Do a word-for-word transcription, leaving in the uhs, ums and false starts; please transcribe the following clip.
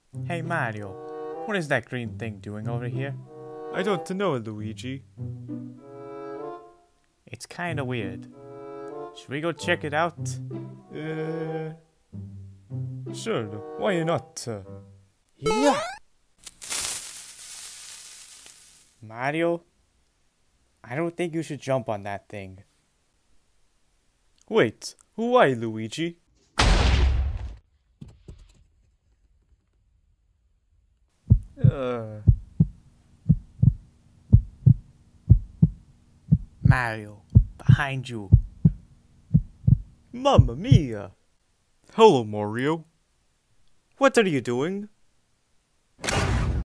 Hey Mario, what is that green thing doing over here? I don't know, Luigi. It's kinda weird. Should we go check it out? Uh, sure, why not? Uh, Yeah! Mario, I don't think you should jump on that thing. Wait, why, Luigi? Uh, Mario, behind you. Mamma mia! Hello, Mario. What are you doing?